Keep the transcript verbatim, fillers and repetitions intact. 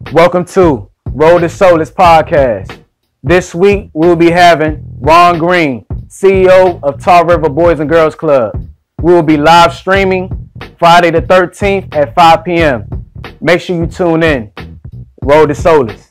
Welcome to Road to Soulace podcast. This week we will be having Ron Green, C E O of Tar River Boys and Girls Club. We will be live streaming Friday the thirteenth at five p.m. Make sure you tune in. Road to Soulace.